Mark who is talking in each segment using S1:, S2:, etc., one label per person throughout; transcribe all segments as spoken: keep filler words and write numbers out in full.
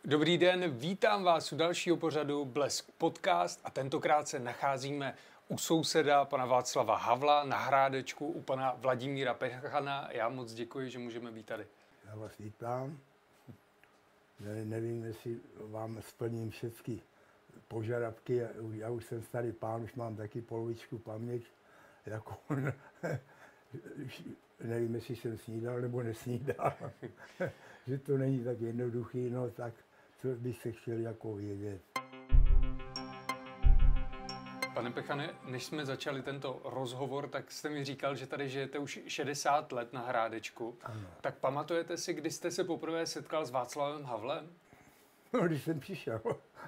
S1: Dobrý den, vítám vás u dalšího pořadu Blesk Podcast a tentokrát se nacházíme u souseda pana Václava Havla na Hrádečku u pana Vladimíra Pechana. Já moc děkuji, že můžeme být tady.
S2: Já vás vítám. Ne, nevím, jestli vám splním všechny požadavky. Já už jsem starý pán, už mám taky polovičku paměť. Jako, nevím, jestli jsem snídal nebo nesnídal. Že to není tak jednoduchý, no tak co bych se chtěl jako vědět.
S1: Pane Pechane, než jsme začali tento rozhovor, tak jste mi říkal, že tady žijete už šedesát let na Hrádečku.
S2: Ano.
S1: Tak pamatujete si, kdy jste se poprvé setkal s Václavem Havlem?
S2: No, když jsem přišel.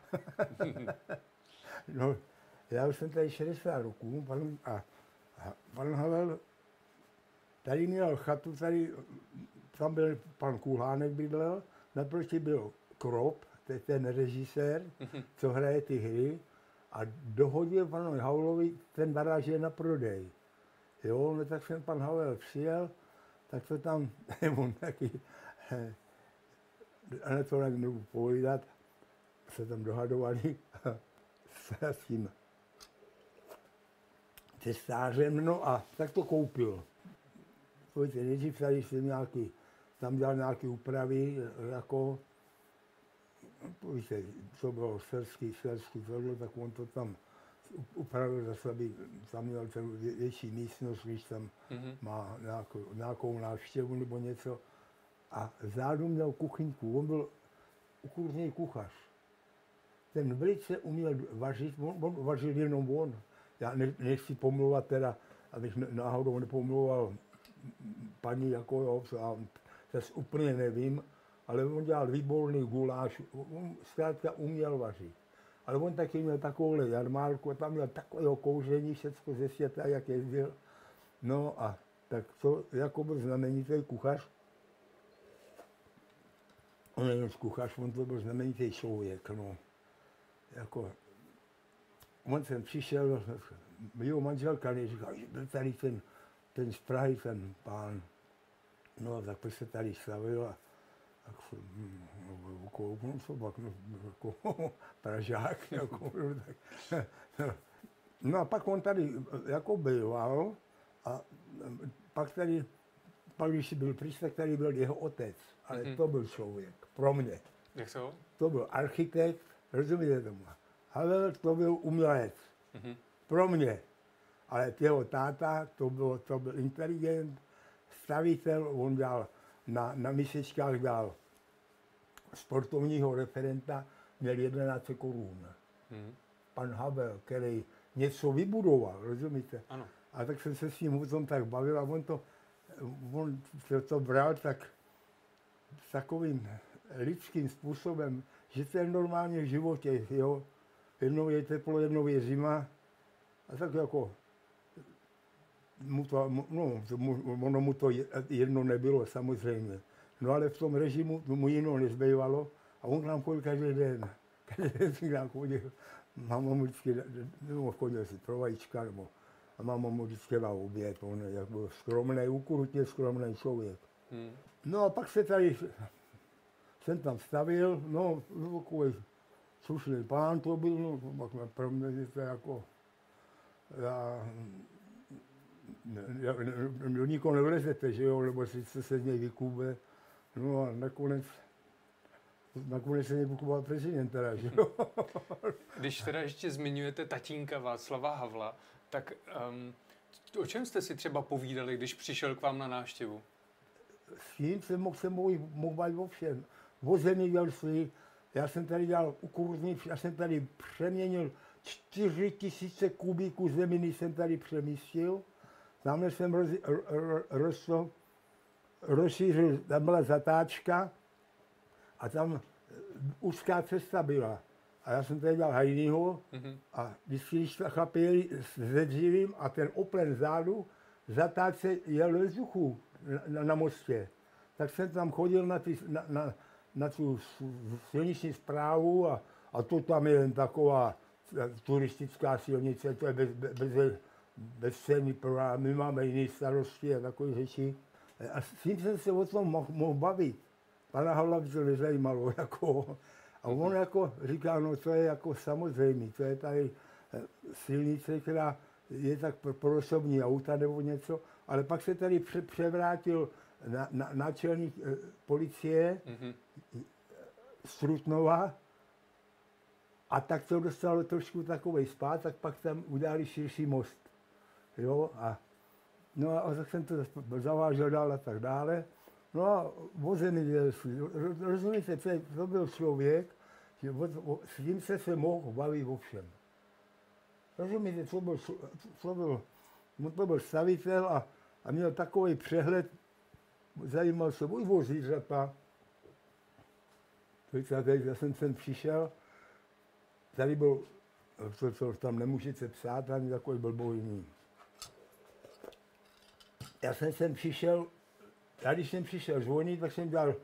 S2: No, já už jsem tady šedesát roků pan, a, a pan Havel tady měl chatu, tady, tam byl pan Kulhánek bydlel, naproti byl Krop, to je ten režisér, co hraje ty hry, a dohodil panu Havlovi, ten baráž je na prodej. Jo, no tak jsem pan Havel přijel, tak to tam, on taky, a na to nebudu povídat, se tam dohadovali s tím testářem, no a tak to koupil. Pojďte, nejdřív tady jsem nějaký, tam dělal nějaké úpravy, jako, víte, co bylo selský, selský, tohle, tak on to tam upravil zase, aby tam měl ten větší místnost, když tam mm-hmm. má nějakou, nějakou návštěvu nebo něco. A zádu měl kuchyňku, on byl kurný kuchař. Ten velice uměl vařit, on, on vařil jenom on. Já ne, nechci pomlouvat teda, abych náhodou nepomlouval paní, jako jo, a zase úplně nevím, ale on dělal výborný guláš, on zkrátka uměl vařit. Ale on taky měl takovouhle jarmárku, tam měl takového kouření, všecko ze světa, jak jezdil. No a tak to jako byl znamenitý kuchař. On nejen kuchař, on to byl znamenitý člověk, no. Jako, on jsem přišel, jeho manželka mi říkala, že byl tady ten, ten z Prahy, ten pán. No tak proč se tady stavil a tak hm, jako, no, co pak, no, jako Pražák, jako, tak. No a pak on tady jako býval a pak tady, pak když byl pryč, tak tady byl jeho otec, ale mm-hmm. to byl člověk, pro mě.
S1: Jak to?
S2: To byl architekt, rozumíte tomu? Havel to byl umělec, mm-hmm. pro mě. Ale jeho táta, to, bylo, to byl inteligent, stavitel, on dal na, na misečkách dal sportovního referenta, měl jedenáct korun. Mm. Pan Havel, který něco vybudoval, rozumíte?
S1: Ano.
S2: A tak jsem se s ním o tom tak bavil a on to, on to, to bral tak s takovým lidským způsobem, že to je normálně v životě, jo. Jednou je teplo, jednou je zima a tak jako mu to, no, ono mu to jedno nebylo, samozřejmě. No ale v tom režimu mu jinou nezbývalo a on k nám chodil každý den. Každý den si k nám chodil. Máma mu vždycky, nebo chodil si pro vajíčka, nebo a máma mu vždycky dal oběd. On jak byl skromný, ukrutně skromný člověk. Hmm. No a pak se tady, jsem tam stavil, no, takový slušný pán to byl, no, pak pro mě to jako, já, do nikoho nevlezete, že jo, nebo si se z něj vykůbe. No a nakonec, nakonec se něj vykuboval prezident teda, že jo.
S1: Když teda ještě zmiňujete tatínka Václava Havla, tak um, o čem jste si třeba povídali, když přišel k vám na návštěvu?
S2: S tím jsem mohl se mohl bavit o všem. O zemědělství, já jsem tady dělal ukurní, já jsem tady přeměnil čtyři tisíce kubíků zeminy jsem tady přemístil. Tamhle jsem roz, roz, roz, rozšířil, tam byla zatáčka a tam úzká cesta byla. A já jsem tady dělal hajnýho mm-hmm. a když chlapi jeli se dřívím a ten oplen zádu, zatáčce jel ve vzduchu na, na, na mostě. Tak jsem tam chodil na, ty, na, na, na tu silniční správu a, a to tam je jen taková turistická silnice, to je bez, bez, bez ceny, my máme jiné starosti a takové řeči. A s tím jsem se o tom mohl, mohl bavit. pana Havla by to nezajímalo, jako. A on jako říká, no to je jako samozřejmé, to je tady silnice, která je tak pro, pro osobní auta nebo něco, ale pak se tady pře, převrátil na, na, náčelník eh, policie mm-hmm. z Trutnova a tak to dostalo trošku takovej spát, tak pak tam udělali širší most. Jo, a no a tak jsem to zavážel dál a tak dále. No a o zemědělství, rozumíte, to byl člověk, že o, o, s tím se se mohl bavit o všem. Rozumíte, to byl, to byl, to byl stavitel a, a měl takový přehled, zajímal se buď o zvířata. Já jsem sem přišel, tady byl, to, co tam nemůžete psát, ani takový blbojný. Já jsem sem přišel, já když jsem přišel z vojny, tak jsem dělal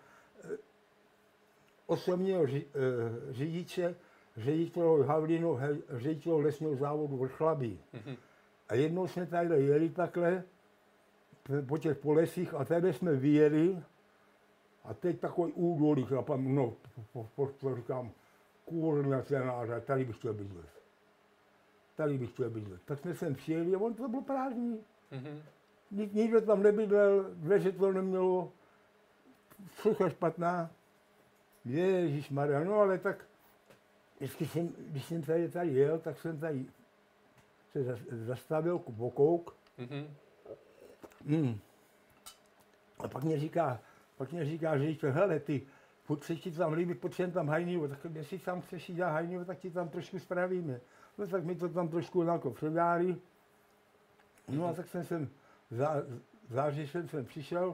S2: osobního ři, řidiče, ředitelů Havlinu, ředitelů lesního závodu Vrchlabí. Mm-hmm. A jednou jsme tady jeli takhle po těch polesích a tady jsme vyjeli a teď takový údolí, chlapám, no, po, po, po, říkám, kurňa cenáře, tady bych chtěl bydlet. Tady bych chtěl bydlet. Tak jsme sem přijeli a on to byl prázdný. Mm-hmm. Nik, nikdo tam nebydlel, dveře to nemělo, všechno špatná. Ježišmarja, no ale tak vždycky jsem, když jsem tady, tady jel, tak jsem tady se zastavil, pokouk. Mm-hmm. Mm. A pak mě říká, pak mě říká, že říká, hele ty, furt se ti tam líbí, potřebujeme tam hajnivo, tak jestli tam chceš jít dělat hajnivo, tak ti tam trošku spravíme. No tak mi to tam trošku jako předáli. No a tak jsem sem, v září jsem sem přišel,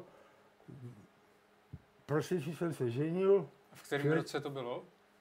S2: prosinci jsem se ženil.
S1: V kterém roce to bylo?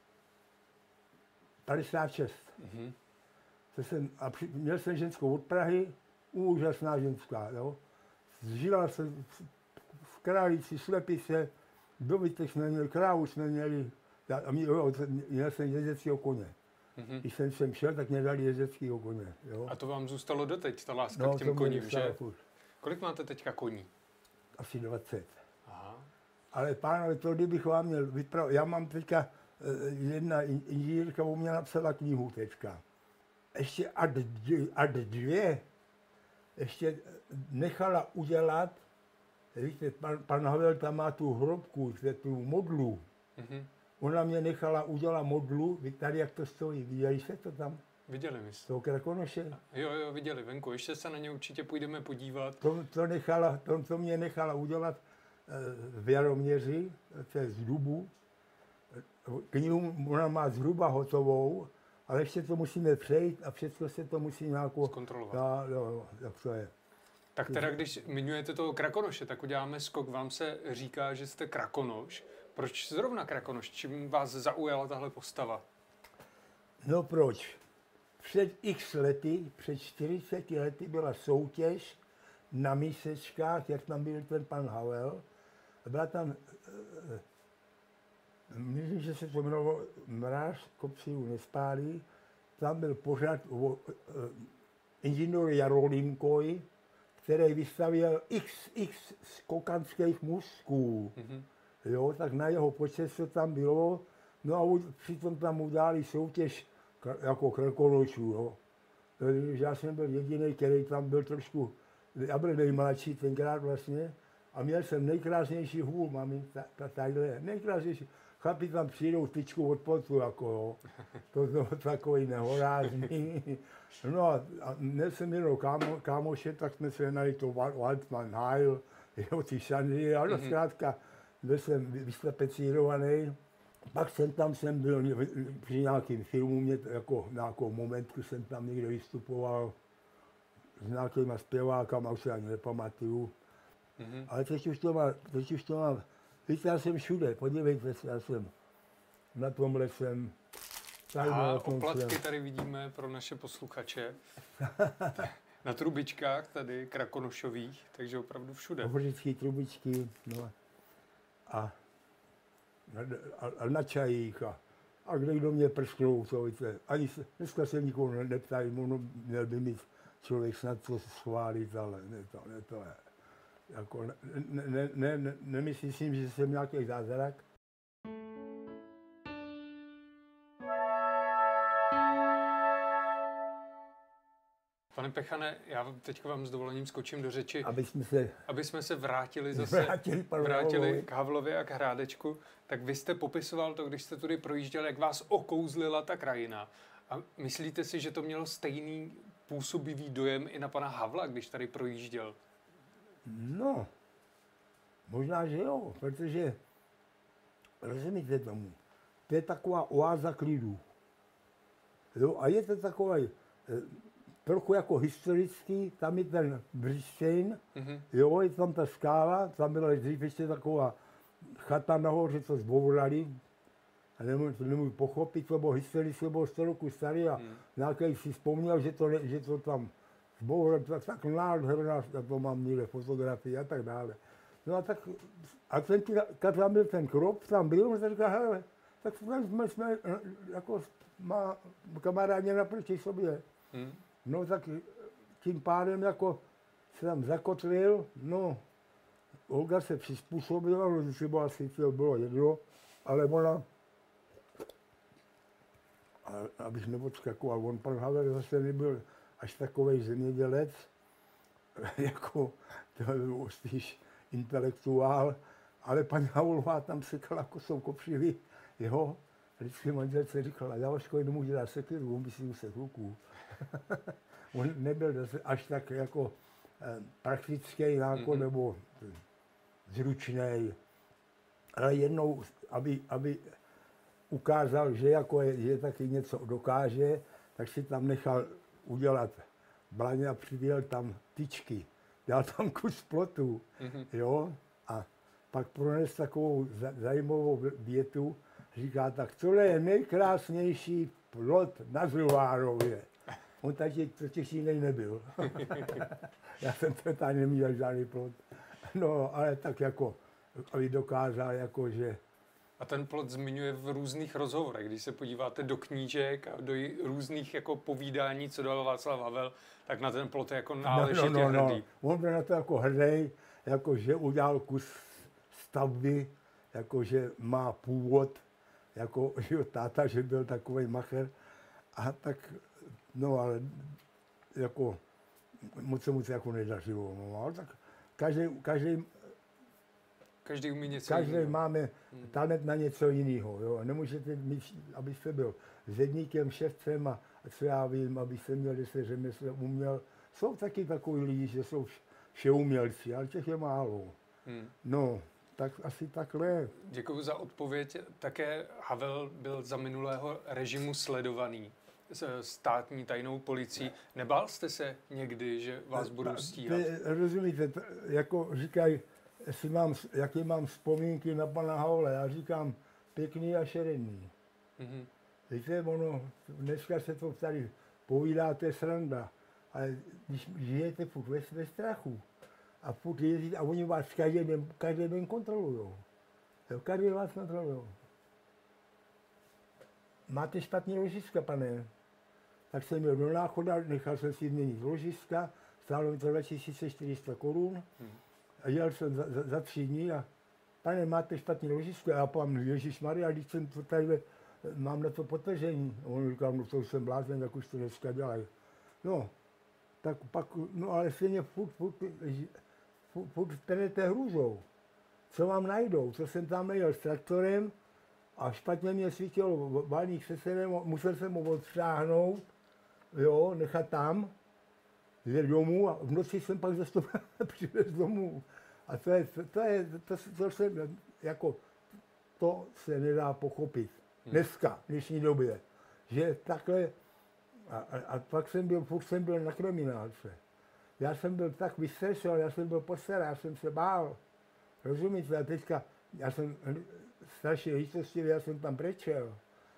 S2: padesát šest. Mm-hmm. Jsem, a při, měl jsem ženskou od Prahy, úžasná ženská, jo. Žila jsem v, v Králíci, Slepice, dobytek jsme měli, krávu jsme měli, a mě, jo, měl jsem jezdeckého koně. Mm-hmm. Když jsem sem šel, tak mě dali jezdeckého koně, jo.
S1: A to vám zůstalo doteď, ta láska no, k těm koním, že?
S2: Furt.
S1: Kolik máte teďka koní?
S2: Asi dvacet.
S1: Aha.
S2: Ale pánové, to kdybych vám měl vypravit, já mám teďka, jedna inženýrka u mě napsala knihu teďka. Ještě ad, ad dvě, ještě nechala udělat, víte, pan, pan Havel tam má tu hrobku, tu modlu. Mm-hmm. Ona mě nechala udělat modlu, víte tady, jak to stojí, viděli jste to tam?
S1: Viděli my jste.
S2: To Krakonoše?
S1: Jo, jo, viděli venku, ještě se na ně určitě půjdeme podívat.
S2: To, to, nechala, to, to mě nechala udělat v Jaroměři, to je z Dubu. Knihu ona má zhruba hotovou, ale ještě to musíme přejít a všechno se to musí nějakou
S1: zkontrolovat.
S2: Já, jo, jak to je.
S1: Tak teda, když zmiňujete toho Krakonoše, tak uděláme skok. Vám se říká, že jste Krakonoš. Proč zrovna Krakonoš? Čím vás zaujala tahle postava?
S2: No proč? Před x lety, před čtyřiceti lety byla soutěž na mísečkách, jak tam byl ten pan Havel. Byla tam, myslím, že se to jmenovalo Mráz kopců nespálí. Tam byl pořad o inženýr Jarolímkovi, který vystavěl x x skokanských mužsků. Mm-hmm. Jo, tak na jeho počest to tam bylo. No a přitom tam udělali soutěž jako Krakonošů, jo. Já jsem byl jediný, který tam byl trošku, já byl nejmladší tenkrát vlastně, a měl jsem nejkrásnější hůl, mám tadyhle, nejkrásnější. Chlapi tam přijdou tyčku od potu, jako jo. To bylo takový nehorázný. No a, a měl jsem jenom kámo, kámoše, tak jsme se jednali to Waldman Heil, jo, ty šandy, ale mm-hmm. zkrátka byl jsem vyslepecírovaný. Pak jsem tam jsem byl při nějakým filmu, mě jako nějakou momentku jsem tam někde vystupoval s nějakýma zpěvákama, už se ani nepamatuju. Mm-hmm. Ale teď už to mám, teď už to mám, víte, já jsem všude, podívejte se, já jsem, na tomhle jsem.
S1: Tady a oplatky jsem. Tady vidíme pro naše posluchače. Na trubičkách tady, krakonošových, takže opravdu všude.
S2: Hořický trubičky, no. A, a, a na čajích a, a kde kdo mě prsknou, to víte. Ani se, dneska se nikoho neptají, ono měl by mít člověk snad co schválit, ale ne to, ne to je. Jako ne, ne, ne, ne, nemyslím si, že jsem nějaký zázrak.
S1: Pane Pechane, já teď vám s dovolením skočím do řeči,
S2: aby jsme se,
S1: aby jsme se vrátili zase
S2: vrátili,
S1: vrátili k Havlovi a k Hrádečku. Tak vy jste popisoval to, když jste tudy projížděl, jak vás okouzlila ta krajina. A myslíte si, že to mělo stejný působivý dojem i na pana Havla, když tady projížděl?
S2: No, možná, že jo, protože, rozumíte tomu, to je taková oáza klidu. Jo, a je to takový, trochu jako historický, tam je ten Břištějn, mm-hmm. jo, je tam ta skála, tam byla dřív ještě taková chata nahoře, co zbourali. A nemůžu, to nemůžu pochopit, to bylo historicky, to bylo sto roku starý a mm. nějaký si vzpomněl, že to, že to tam zbourali, tak, tak nádherná, já to mám někde fotografii a tak dále. No a tak, a ten, když tam byl ten krop, tam byl, on se říká, hele, tak jsme, jsme jako má kamarádi naproti sobě. Mm. No tak tím pádem jako se tam zakotvil, no Olga se přizpůsobila, no si bylo asi to bylo jedno, ale ona, a, abych nepodskakoval, on pan Havel zase nebyl až takovej zemědělec, jako to byl spíš intelektuál, ale paní Havlová tam sekala kosou kopřivy, jo, vždycky manželce říkala, já Vaško nemůžu dát sekiru, on by si musel kluků. On nebyl až tak jako eh, praktický jako, mm-hmm. nebo zručný, ale jednou, aby, aby ukázal, že, jako je, že taky něco dokáže, tak si tam nechal udělat blaně a přivěl tam tyčky. Dal tam kus plotu, mm-hmm. jo, a pak prones takovou zajímavou větu, říká tak, tohle je nejkrásnější plot na Zruhárově. On tady totiž jiný nebyl. Já jsem to tady neměl žádný plot. No, ale tak jako, aby dokázal, jako, že...
S1: A ten plot zmiňuje v různých rozhovorech. Když se podíváte do knížek a do různých jako povídání, co dal Václav Havel, tak na ten plot je jako náležitě
S2: no, no, no,
S1: hrdý.
S2: No. On byl na to jako hrdý, jako, že udělal kus stavby, jako, že má původ, jako, že táta, že byl takový macher. A tak, no ale jako, moc se mu to jako nedařilo. No, ale tak každý, každý,
S1: každý umí něco
S2: každý
S1: jiného.
S2: máme talent na něco jiného. Jo. Nemůžete mít, abyste byl zedníkem, šefcem a co já vím, abyste měl deset řemesel, uměl. Jsou taky takový lidi, že jsou všeumělci, ale těch je málo. Hmm. No, tak asi takhle.
S1: Děkuji za odpověď. Také Havel byl za minulého režimu sledovaný státní tajnou policií. Nebál jste se někdy, že vás budou stíhat?
S2: Rozumíte, jako říkají, jestli mám, jaký mám vzpomínky na pana Havla, já říkám pěkný a šeredný. Mm-hmm. Víte, ono, dneska se to tady povídá, to je sranda, ale když žijete furt ve, ve strachu a furt jezdíte a oni vás každý den, každý den kontrolujou. Každý den vás kontrolujou. Máte špatný ložiska, pane. Tak jsem měl do Náchoda, nechal jsem si změnit ložiska, stálo mi to dva tisíce čtyři sta korun a jel jsem za, za, za tři dní a pane, máte špatný ložisko? A já pám, ježišmarja, když jsem to tady, mám na to potržení. A on říkal, no to už jsem blázen, jak už to dneska dělají. No, tak pak, no ale stejně furt, furt, furt, furt tenete hrůzou. Co vám najdou? Co jsem tam nejel s traktorem, a špatně mě svítil valník se synem, musel jsem ho odšáhnout, jo, nechat tam, jít domů a v noci jsem pak zase to přivez domů. A to je, to je, to, to se, jako, to se nedá pochopit. Dneska, v dnešní době, že takhle, a, a, a pak jsem byl, furt jsem byl na kriminálce. Já jsem byl tak vystrašen, já jsem byl postará, já jsem se bál. Rozumíte, a teďka, já jsem strašně lístostivý, já jsem tam brečel.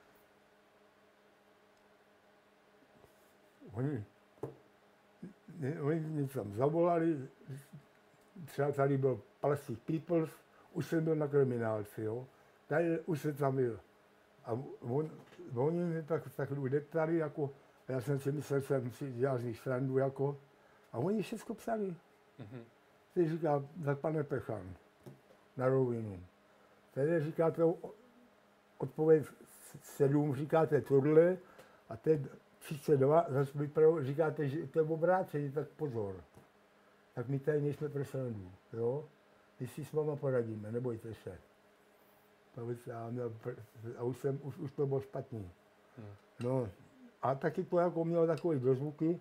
S2: Oni, oni mě tam zavolali, třeba tady byl Plastic Peoples, už jsem byl na kriminálce, jo. Tady už jsem tam byl. A on, oni mě tak, tak deptali, jako, já jsem si myslel, že jsem si dělal z nich srandu, jako, a oni všechno psali. Mm-hmm. Teď říká, tak pane Pechan, na rovinu. Tady říkáte odpověď sedm, říkáte tohle, a teď třicet dva, zase vypravo, říkáte, že to je obráceně, tak pozor. Tak my tady nejsme pro srandu, jo? My si s váma poradíme, nebojte se. A, měl, a už, jsem, už, už to bylo špatný. Hmm. No, a taky to jako mělo takové dozvuky.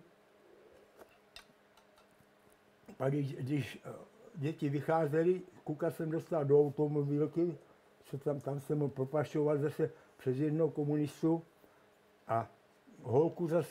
S2: Pak když, když děti vycházely, Kuka jsem dostal do automobilky, co tam, tam jsem ho propašoval zase přes jednoho komunistu a holku zase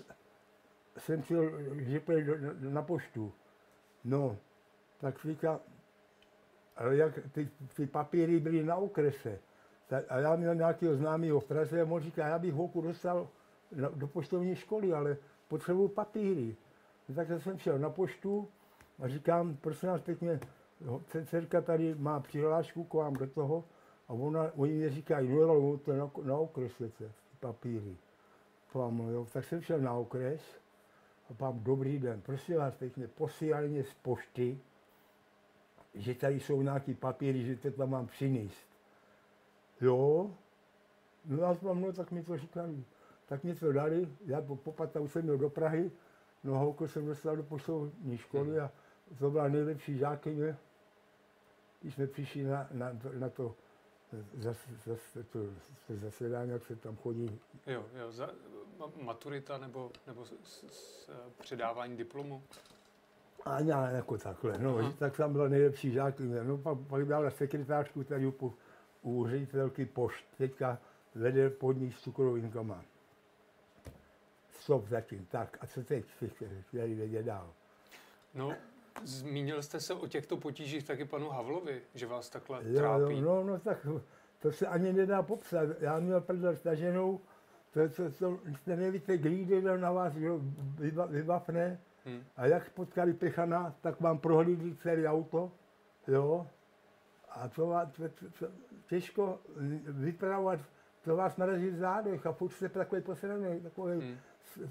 S2: jsem chtěl, že půjde na poštu. No, tak říká, ale jak ty, ty papíry byly na okrese. Tak, a já měl nějakého známého v Praze a on říká, já bych holku dostal na, do poštovní školy, ale potřebuju papíry. No, tak jsem šel na poštu a říkám, prosím vás pěkně, dcerka tady má přihlášku k vám do toho a ona, oni mě říkají, no ale to je na, na okrese, ty papíry. Pám, jo, tak jsem šel na okres a pám, dobrý den, prosím vás pěkně, posílali mě z pošty, že tady jsou nějaký papíry, že to tam mám přinést. Jo, no a mám, no tak mi to říkali. Tak mi to dali, já po, po pata už jsem měl do Prahy, no holku jsem dostal do poštovní školy a to byla nejlepší žákyně, když jsme přišli na, na, na to, zas, zas, to, to zasedání, jak se tam chodí.
S1: Jo, jo, za, maturita nebo, nebo s, s, s, předávání diplomu?
S2: A ne, jako takhle, no, Aha. tak tam byla nejlepší žákyně. No pak, pak dala sekretářku tady u, u ředitelky pošt, teďka vede podnik s cukrovinkama. Stop zatím, tak a co teď jste chtěli vědět dál?
S1: No, zmínil jste se o těchto potížích taky panu Havlovi, že vás takhle
S2: jo,
S1: trápí.
S2: Jo, no, no tak to se ani nedá popsat. Já měl prdel staženou, to, to, to, to nevíte, kdy na vás vyba, vybavne. Hmm. A jak potkali Pechana, tak vám prohlídli celé auto, jo. A to vás to, to, to, těžko vypravovat, to vás narazí v zádech a furt jste takový posledný, takový, hmm.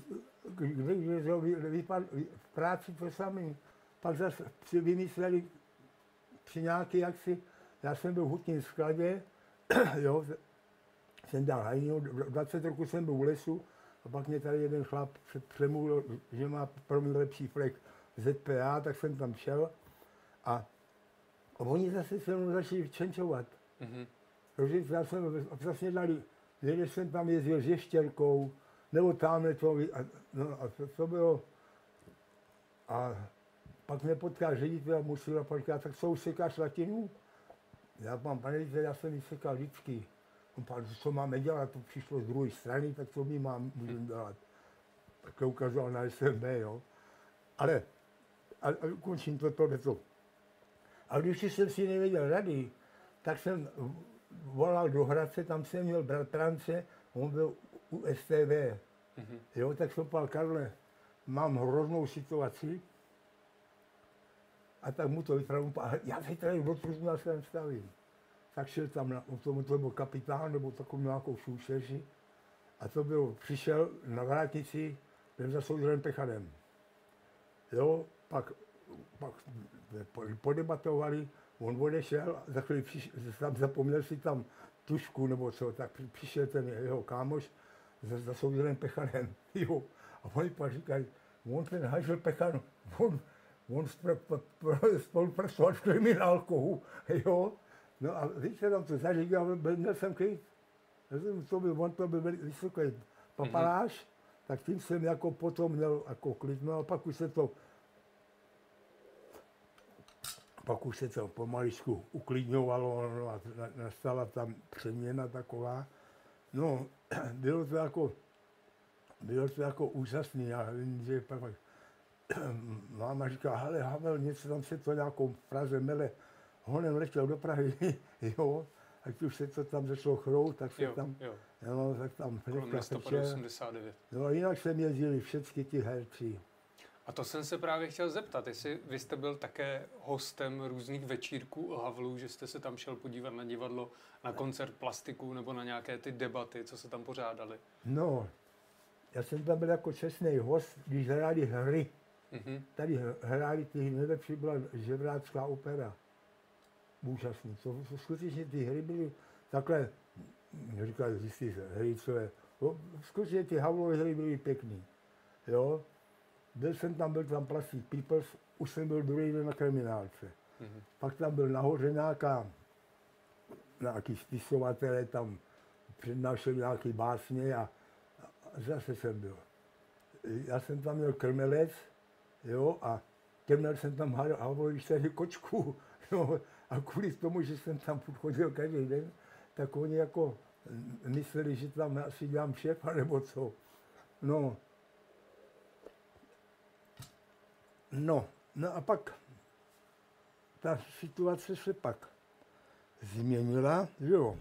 S2: když v práci to samý. Pak zase vymysleli při nějaký jaksi, já jsem byl v hutním skladě, jo, jsem dal hajnu, dvacet roku jsem byl u lesu, a pak mě tady jeden chlap přemluvil, že má pro mě lepší flek Z P A, tak jsem tam šel a oni zase se mnou začali čenčovat. Mm-hmm. Takže já jsem vlastně dali, když jsem tam jezdil s ještěrkou, nebo tamhle to, a, no, a to, to bylo. A pak mě potkal ředitel a musel a říká, tak co, sekáš latinu? Já mám, pane ředitel, já jsem ji sekal vždycky. On říkal, co máme dělat, to přišlo z druhé strany, tak co my mám, můžeme dělat. Tak to ukazoval na S M B, jo. Ale, a, a končím to, tohle to. A když jsem si nevěděl rady, tak jsem volal do Hradce, tam jsem měl bratrance, on byl u S T V. Mm-hmm. Jo, tak jsem říkal, Karle, mám hroznou situaci, a tak mu to vypravil, a já se tady do Trutna sem stavím. Tak šel tam, na, tomu to byl kapitán, nebo takovou nějakou šůšeři, a to byl, přišel na vrátnici, ten za soudrem Pechanem. Jo, pak, pak podebatovali, on odešel, za chvíli přišel, tam zapomněl si tam tušku nebo co, tak přišel ten jeho kámoš za, za soudrem Pechanem, jo. A oni pak říkají, on ten Hažel Pechan, on, on spolupracoval s kriminálkou, jo. No a víte, tam to zařídil, měl jsem klid. To byl, on to byl vysoký papaláš, mm-hmm. tak tím jsem jako potom měl jako klid. No a pak už se to, pak už se to pomaličku uklidňovalo, no a nastala tam přeměna taková. No, bylo to jako, bylo to jako úžasný. Já vím, že pak máma říká, hele, Havel, něco tam se to nějakou v Praze mele, honem letěl do Prahy, jo, ať už se to tam začalo chrout, tak se
S1: jo,
S2: tam,
S1: jo.
S2: Jo, tak tam
S1: kolem listopadu osmdesát devět.
S2: No jinak jsem jezdili všechny ty herci.
S1: A to jsem se právě chtěl zeptat, jestli vy jste byl také hostem různých večírků o Havlu, že jste se tam šel podívat na divadlo, na koncert Plastiků nebo na nějaké ty debaty, co se tam pořádaly?
S2: No, já jsem tam byl jako čestný host, když hráli hry. Mm-hmm. Tady hráli ty nejlepší, byla žebrácká opera. Úžasný. To, to skutečně ty hry byly takhle, říkali jistý hericové, skutečně ty Havlové hry byly pěkný. Jo? Byl jsem tam, byl tam Plastic Peoples, už jsem byl druhý den na kriminálce. Mm-hmm. Pak tam byl nahoře nějaká, nějaký spisovatelé tam přednášeli nějaký básně a, a zase jsem byl. Já jsem tam měl krmelec, jo, a krmel jsem tam Havlovi čtyři kočku, jo, a kvůli tomu, že jsem tam chodil každý den, tak oni jako mysleli, že tam asi dělám šéfa nebo co. No, no, no a pak ta situace se pak změnila, že jo.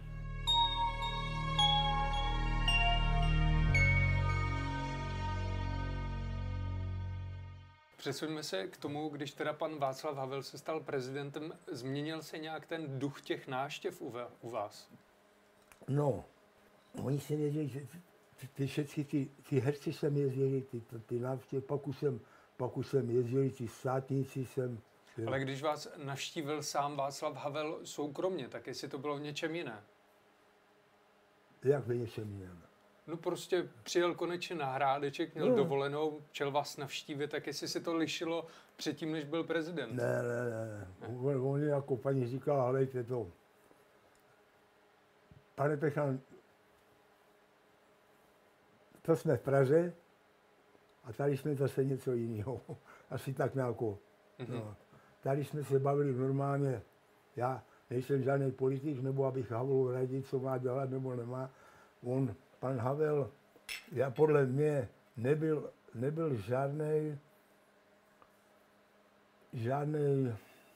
S1: Přesuňme se k tomu, když teda pan Václav Havel se stal prezidentem, změnil se nějak ten duch těch návštěv u vás?
S2: No, oni se věděli, že ty, ty všechny ty, ty herci jsem jezdili, ty, ty, ty návštěvy, pak už jsem, pak už jsem jezdili, ty státníci jsem.
S1: Ale když vás navštívil sám Václav Havel soukromně, tak jestli to bylo v něčem jiné?
S2: Jak v něčem jiném?
S1: No prostě přijel konečně na Hrádeček, měl no. dovolenou, chtěl vás navštívit, tak jestli se to lišilo předtím, než byl prezident?
S2: Ne, ne, ne. ne. On jako paní říkala, halejte to. Pane Pechan, to jsme v Praze a tady jsme zase něco jiného. Asi tak nějakou. Mm-hmm. No. Tady jsme se bavili normálně. Já nejsem žádný politik, nebo abych Havlu radil, co má dělat nebo nemá. On, pan Havel, já podle mě nebyl, nebyl žádnej, žádnej,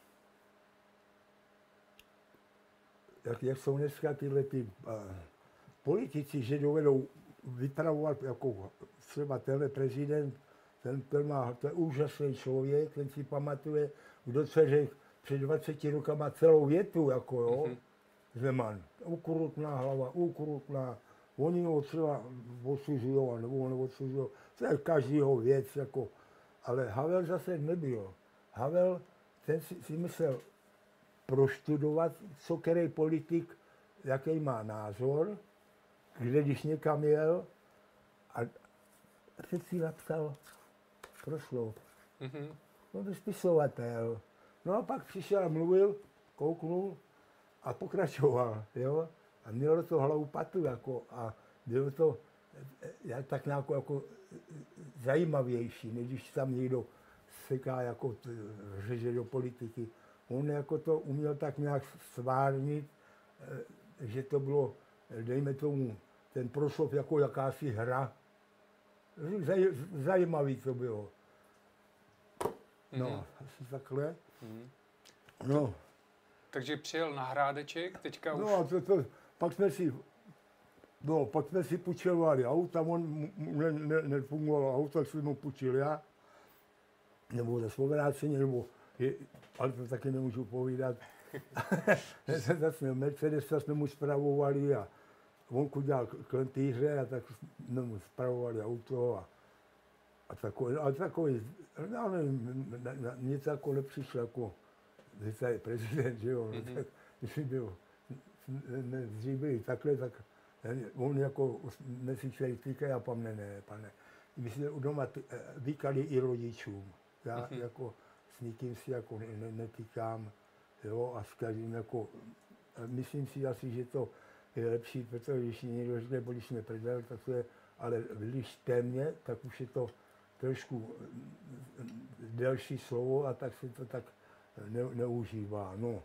S2: jak, jak jsou dneska tyhle ty uh, politici, že dovedou vypravovat, jako třeba tenhle prezident, ten, ten má, to je úžasný člověk, ten si pamatuje, kdo se řekl před dvaceti rokama celou větu, jako jo, mm-hmm. Zeman. Ukrutná hlava, ukrutná. Oni ho třeba odsužují, nebo on odsužují. To je každýho věc, jako. Ale Havel zase nebyl. Havel, ten si, si myslel prostudovat, co který politik, jaký má názor, kde když někam jel, a teď si napsal proslov. Mm-hmm. No to spisovatel. No a pak přišel a mluvil, kouknul a pokračoval, jo. A mělo to hlavu patu, jako, a bylo to jak, tak nějak jako zajímavější, než když tam někdo seká, jako řeže do politiky. On jako to uměl tak nějak stvárnit, že to bylo, dejme tomu, ten proslov jako jakási hra. Zaj, zajímavý to bylo. No, mm-hmm. asi takhle. Mm-hmm. No.
S1: Takže přijel na Hrádeček, teďka už...
S2: No a to, to, pak jsme si, no, pak jsme si půjčovali auta, on ne, ne, nefungovalo auto, tak jsem mu půjčil já, nebo za svobráceně, nebo, je, ale to taky nemůžu povídat. Zase Mercedes jsme mu spravovali a on udělal klentýře a tak jsme mu spravovali auto a, a takový, ale takový, já nevím, na, na, něco jako nepřišlo, jako, že to je prezident, že jo, mm-hmm. tak, když byl, ne, dřív byli takhle, tak on jako neslyšeli týkají a pan ne, ne, pane. My jsme u doma vykali i rodičům, já mm-hmm. jako s nikým si jako ne, netýkám, jo, a s každým jako, myslím si asi, že to je lepší, protože když někdo řekne, byli jsme prdel, tak to je, ale když témě, tak už je to trošku delší slovo a tak se to tak ne, neužívá, no.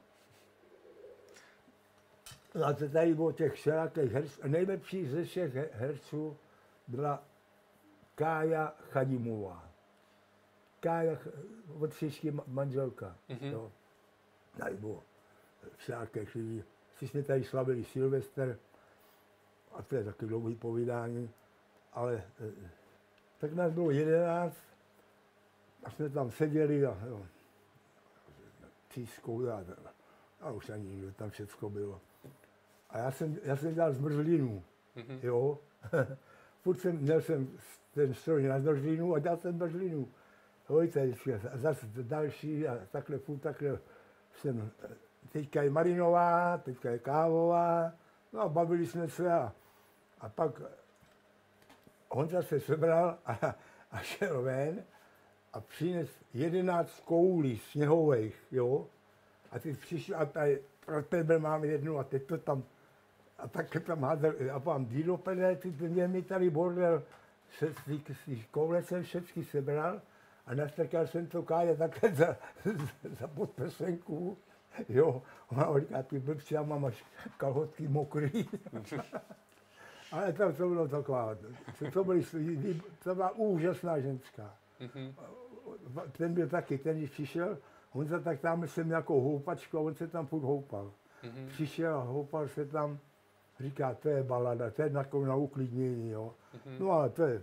S2: A to tady bylo těch všelakých herců. Nejlepší ze všech herců byla Kája Chadimová. Kája od Šišky manželka. Mm-hmm. Jo. Tady bylo všelaké chvíli. Si jsme tady slavili Silvestr, a to je taky dlouhý povídání, ale tak nás bylo jedenáct a jsme tam seděli a jo, třískou a, a už ani nikdo, tam všecko bylo. A já jsem, já jsem dělal zmrzlinu, mm-hmm. jo. Furt jsem, měl jsem ten stroj na zmrzlinu a dělal jsem zmrzlinu. Vojte, zase další a takhle furt takhle jsem, teďka je Marinová, teďka je Kávová, no a bavili jsme se a, a pak Honza se sebral a, a šel ven a přines jedenáct koulí sněhových, jo, a teď přišel a tady pro tebe mám jednu a teď to tam, a tak tam házel, a vám jdi do prdele, ty mě mi tady bordel, se, z koule jsem všechny sebral a nastrkal jsem to Kája takhle za, za podprsenku, jo, ona říká, ty blbci, já mám až kalhotky mokrý. Ale tam to bylo taková, to, byly, to byla úžasná ženská. Mm-hmm. Ten byl taky, ten když přišel, on se tak tam jsem jako houpačku a on se tam furt houpal. Mm-hmm. Přišel a houpal se tam, říká, to je balada, to je na, na uklidnění, jo. Mm-hmm. No ale to je,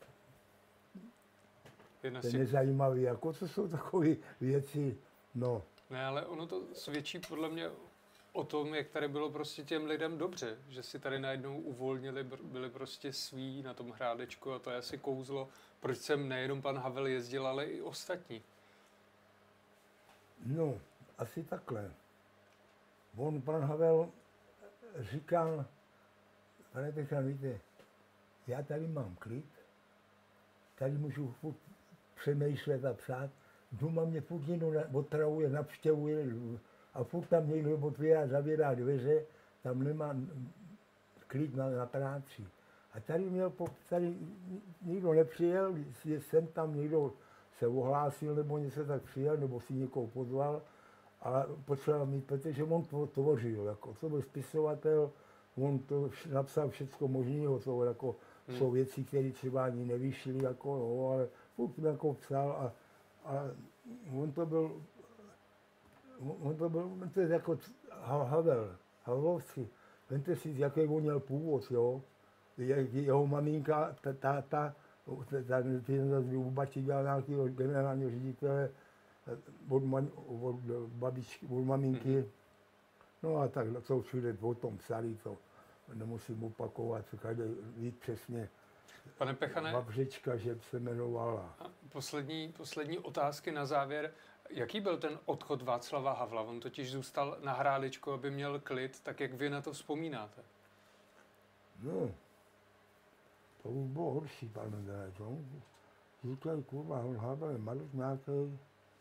S2: to je nezajímavý, jako to jsou takové věci, no.
S1: Ne, ale ono to svědčí podle mě o tom, jak tady bylo prostě těm lidem dobře, že si tady najednou uvolnili, byli prostě sví na tom Hrádečku a to je asi kouzlo, proč sem nejenom pan Havel jezdil, ale i ostatní.
S2: No, asi takhle. On, pan Havel, říkal, pane Pechan, víte, já tady mám klid, tady můžu furt přemýšlet a psát, doma mě furt někdo otravuje, navštěvuje a furt tam někdo otvírá, zavírá dveře, tam nemá klid na, na práci. A tady měl, tady nikdo nepřijel, jsem tam někdo se ohlásil, nebo něco tak přijel, nebo si někoho pozval, ale potřeboval mít, protože on to tvořil, jako, to byl spisovatel, on to napsal všechno možného, to jako, hmm. jsou věci, které třeba ani nevyšly, jako, no, ale furt jako psal a, a on to byl, on to byl, to je jako Havel, Havlovci, vemte si, jaký on měl původ, jo, jeho maminka, táta, ta, u bači dělal nějakého generálního ředitele od, man, od babičky, od maminky. Mm-hmm. No a tak to všude o tom psali, to nemusím opakovat, co každý ví přesně.
S1: Pane Pechane,
S2: Vavřečka, že se jmenovala.
S1: Poslední, poslední otázky na závěr. Jaký byl ten odchod Václava Havla? On totiž zůstal na Hrádečku, aby měl klid, tak jak vy na to vzpomínáte?
S2: No, to už bylo horší, pane Dáčo. Říkali, kurva, on Havel je malý nějaký,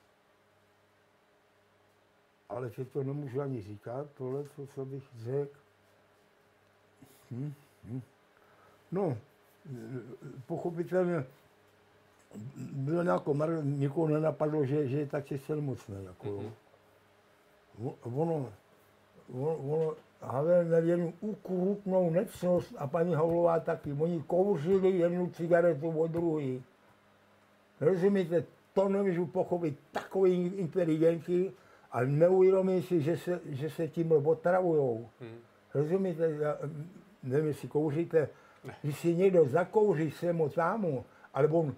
S2: ale že to nemůžu ani říkat, tohle, co, co bych řekl. Hm, hm. No, pochopitelně bylo nějakou, nikoho nenapadlo, že, že je tak silmocný, jako jo. Mm-hmm. Ono, ono, ono, Havel měl jednu ukrutnou necnost a paní Havlová taky. Oni kouřili jednu cigaretu od druhé. Rozumíte, to nemůžu pochopit, takový inteligentní, ale neuvědomí si, že se, že se tím otravujou. Hmm. Rozumíte, já nevím, jestli kouříte, ne. Když si někdo zakouří semu támu, ale on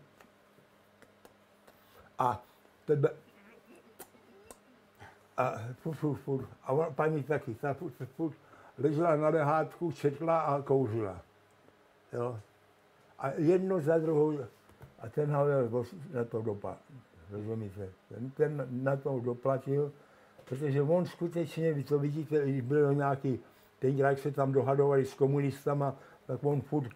S2: a tebe a furt, furt, furt. A ona, paní taky, ta furt, furt ležela na lehátku, četla a kouřila. Jo. A jedno za druhou, a ten Havel na to dopadl. Rozumíte? Ten, ten na to doplatil, protože on skutečně, vy to vidíte, když byl nějaký, tenkrát, jak se tam dohadovali s komunistama, tak on furt,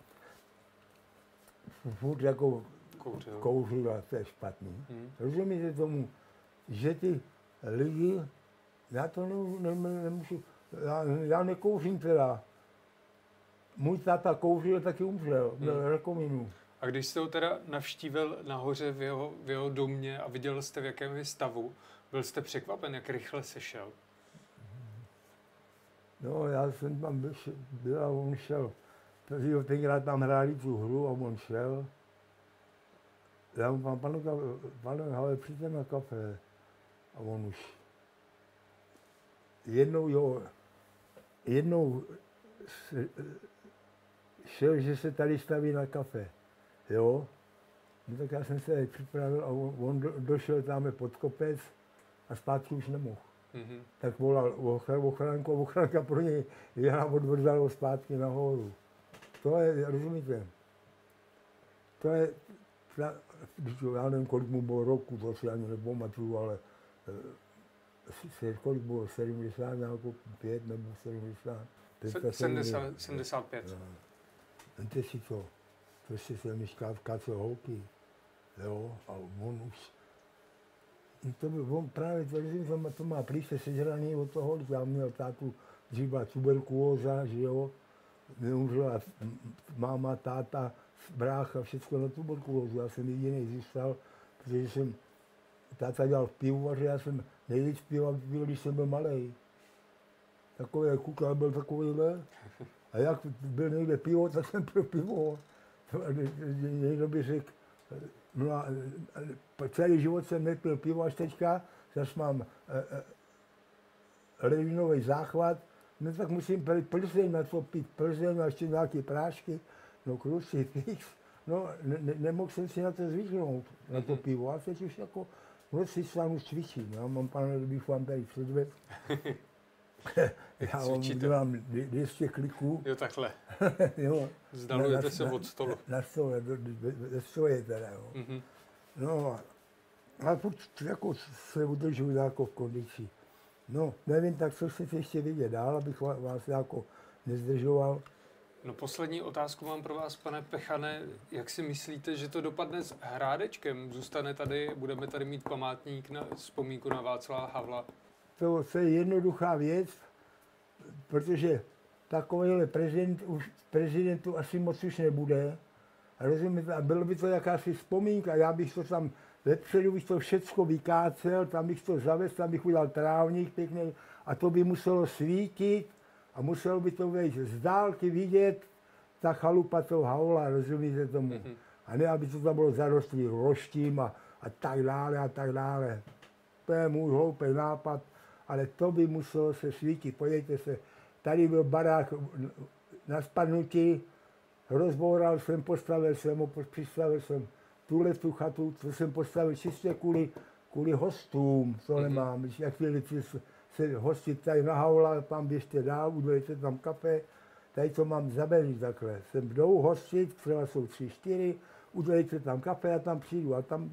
S2: furt jako kouřil, kouřil a to je špatný. Hmm. Rozumíte tomu, že ty lidi, já to ne, ne, nemůžu, já, já nekouřím teda. Můj táta kouřil, taky umřel, měl hmm. rakovinu.
S1: A když jste ho teda navštívil nahoře v jeho, v jeho domě a viděl jste, v jakém je stavu, byl jste překvapen, jak rychle se šel?
S2: No, já jsem tam byl a on šel. Takže ho tenkrát tam hráli tu hru a on šel. Já mu pan, panu, panu, ale přijďte na kafe. A on už jednou, jo, jednou šel, že se tady staví na kafe. Jo, no tak já jsem se připravil a on, on do, došel tam pod kopec a zpátky už nemohl. Mm-hmm. Tak volal ochránku, ochránka pro něj jela odvrzalo zpátky nahoru. To je, rozumíte, to je, když já nevím, kolik mu bylo roku, to si ani nepamatuju, ale se, kolik bylo, sedmdesát, nějakou pět nebo sedmdesát.
S1: sedmdesát, sedmdesát pět.
S2: Víte si to, prostě jsem myšká v kace holky, jo, a on už, to by, on právě tvrdím, že to má plíce sežraný od toho, já měl tátu, dřív byla tuberkulóza, že jo, neumřela máma, táta, brácha, všechno na tuberkulózu, já jsem jediný zůstal, protože jsem, táta dělal v pivovaře, já jsem nejvíc piva pil, když jsem byl malej. Takový kukla byl takovýhle. A jak byl někde pivo, tak jsem pil pivo. Někdo by řekl, no a celý život jsem nepil pivo až teďka, zase mám ledvinový záchvat, no tak musím pít Plzeň, na to pít Plzeň a ještě nějaké prášky, no krucifix. No, ne, ne, nemohl jsem si na to zvyknout, na to pivo. A teď už jako v noci sám cvičím. Já mám, pane, kdybych vám tady předvedl. Já mám dvě stě kliků.
S1: Jo, takhle.
S2: Jo.
S1: Vzdalujete se od stolu.
S2: Na, na stole, ve stoje teda, jo. Mm-hmm. No, ale furt jako se udržuji jako v kondici. No, nevím, tak co chcete ještě vidět dál, abych vás jako nezdržoval.
S1: No, poslední otázku mám pro vás, pane Pechane. Jak si myslíte, že to dopadne s Hrádečkem? Zůstane tady, budeme tady mít památník na vzpomínku na Václava Havla?
S2: To, to je jednoduchá věc, protože takovýhle prezident už prezidentu asi moc už nebude. A rozumíte, a bylo by to jakási vzpomínka, já bych to tam vepředu bych to všecko vykácel, tam bych to zavez, tam bych udělal trávník pěkný a to by muselo svítit a muselo by to být z dálky vidět ta chalupa toho Havla, rozumíte tomu. Mm-hmm. A ne, aby to tam bylo zarostlý roštím a, a tak dále a tak dále. To je můj hloupý nápad, ale to by muselo se svítit. Podívejte se, tady byl barák na spadnutí, rozboural jsem, postavil jsem ho, přistavil jsem tuhle tu chatu, co jsem postavil čistě kvůli, kvůli hostům, co mm-hmm. nemám. Když jak chvíli se hostit tady na Havla, tam běžte dál, udělejte tam kafe, tady to mám zabeřit takhle. Jsem jdou hostit, třeba jsou tři, čtyři, udělejte tam kafe, já tam přijdu a tam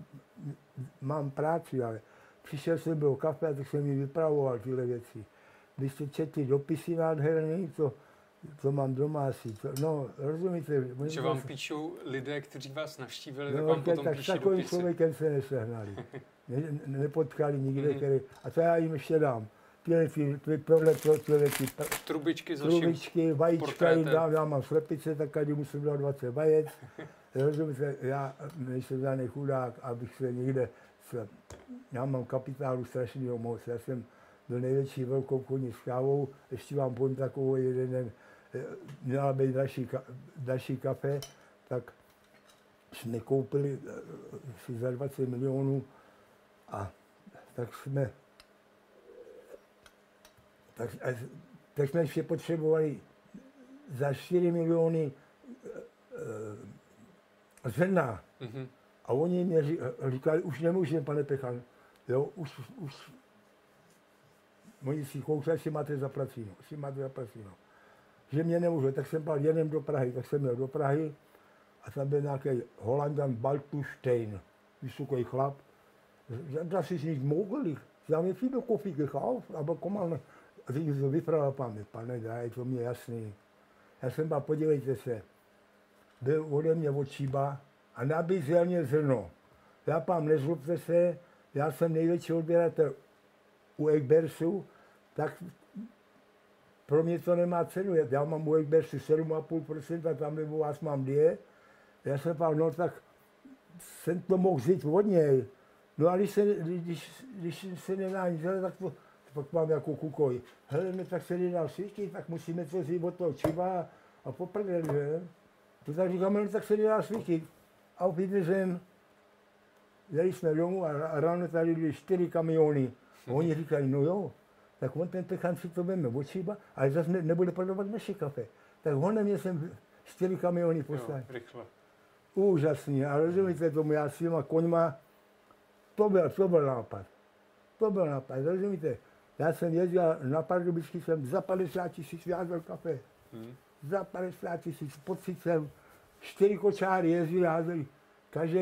S2: mám práci, ale přišel jsem byl kafe a tak jsem mi vypravoval tyhle věci. Když jste četli dopisy nádherný, to, to mám doma asi. To, no, rozumíte?
S1: Že vám píšou lidé, kteří vás navštívili,
S2: no,
S1: tak vám
S2: tak,
S1: potom
S2: tak
S1: píší
S2: takovým
S1: dopisy.
S2: člověkem se nesehnali. Ne, nepotkali nikde, mm-hmm. který, a to já jim ještě dám. Tyhle, ty, ty, tohle, tyhle, ty,
S1: trubičky s
S2: trubičky, vajíčka jim dám, já mám slepice, tak každý musím dát dvacet vajec. Rozumíte, já nejsem žádný chudák, abych se někde, se, já mám kapitálu strašného moc, já jsem byl největší velkou koní s kávou, ještě vám povím takovou jeden den, měla být další, další kafe, tak jsme koupili si za dvacet milionů a tak jsme, tak, tak jsme ještě potřebovali za čtyři miliony e, zrna. Mm-hmm. A oni mě říkali, už nemůžeme, pane Pechan, jo, už, už, oni si koukali, si máte zaplaceno, si máte zaplaceno. Že mě nemůže, tak jsem byl jenom do Prahy, tak jsem měl do Prahy a tam byl nějaký Holandan Baltustein, vysoký chlap. Das ist nicht möglich. Sie haben viele Kaffee gekauft, aber komm mal, also ich so vyprávěl pan, pane, daj, to mě jasný. Já jsem byl, podívejte se, byl ode mě od Číba a nabízel mě zrno. Já pán, nezlobte se, já jsem největší odběratel u Egbersu, tak pro mě to nemá cenu. Já mám u Egbersu sedm celá pět procenta, tam u vás mám dvě. Já jsem pán, no tak jsem to mohl vzít od něj. No a když se, když, když se nedá nic, tak to, pak mám jako kukoj. Hele, my tak se nedá svítit, tak musíme to vzít od toho Čiba a poprdel, že? To tak říkáme, no tak se nedá svítit. A opět jsem, jeli jsme domů a ráno tady byly čtyři kamiony. A oni říkali, no jo, tak on ten Pechan si to veme od Čiba, ale zase ne, nebude prodovat naše kafe. Tak on mě jsem čtyři kamiony poslal.
S1: Rychle.
S2: Úžasný, a rozumíte tomu, já s těma koňma, to byl, to byl nápad. To byl nápad, rozumíte? Já jsem jezdil na Pardubický, jsem za padesát tisíc vyházel kafe. Hmm. Za padesát tisíc, pocit jsem, čtyři kočáry jezdili, házeli. Každý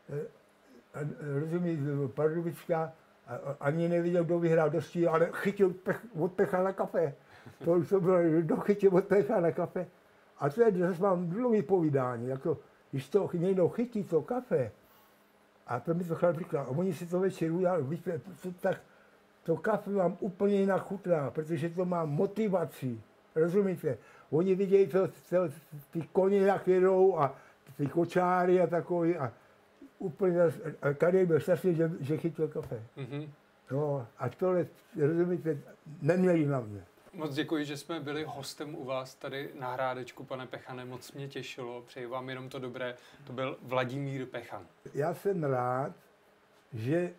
S2: rozumí, Pardubická, ani neviděl, kdo vyhrál dosti, ale chytil pech, od pecha na kafe. To už to bylo, kdo chytil od pecha na kafe. A to je, zase mám dlouhý povídání, jako, když to někdo chytí to kafe, a to mi to chlap říkal, a oni si to večer udělali, víte, tak to kafe vám úplně jinak chutná, protože to má motivaci, rozumíte? Oni vidějí to, to, ty koně, jak jedou a ty kočáry a takový a úplně, a Karel byl strašný, že, že chytil kafe. Mm-hmm. No a tohle, rozumíte, neměli na mě.
S1: Moc děkuji, že jsme byli hostem u vás tady na Hrádečku, pane Pechane, moc mě těšilo, přeji vám jenom to dobré. To byl Vladimír Pechan.
S2: Já jsem rád, že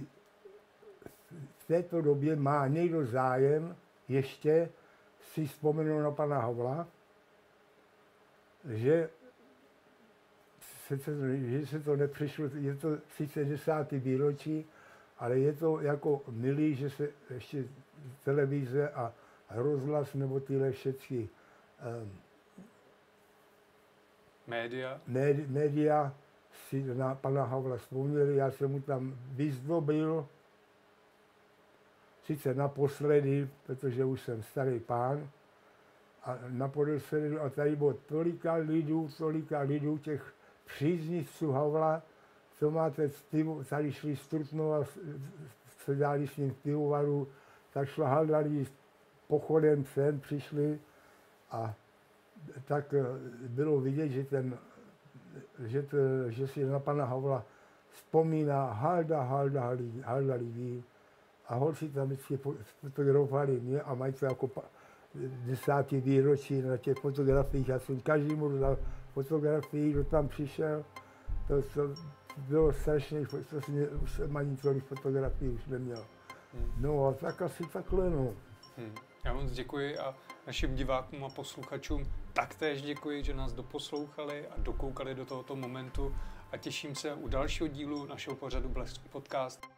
S2: v této době má někdo zájem ještě si vzpomenout na pana Havla, že se to, že se to nepřišlo, je to sice desátý výročí, ale je to jako milý, že se ještě televize a rozhlas nebo tyhle všechny um,
S1: média.
S2: Médi, média si na pana Havla vzpomněli, já jsem mu tam vyzdobil, sice naposledy, protože už jsem starý pán, a naposledy, a tady bylo tolika lidů, tolika lidů, těch příznivců Havla, co máte pivo, tady šli z Trutnova, se dali s ním v pivovaru, tak šlahali pochodem sem, přišli a tak bylo vidět, že, ten, že, to, že si na pana Havla vzpomíná halda, halda, halda lidí a holci tam vždycky fotografovali mě a mají to jako desátý výročí na těch fotografiích. Já jsem každému dal fotografii, kdo tam přišel, to, to bylo strašně, to jsem, už jsem ani tolik fotografií už neměl. Hmm. No a tak asi takhle, no.
S1: Hmm. Já moc děkuji a našim divákům a posluchačům taktéž děkuji, že nás doposlouchali a dokoukali do tohoto momentu a těším se u dalšího dílu našeho pořadu Blesk Podcast.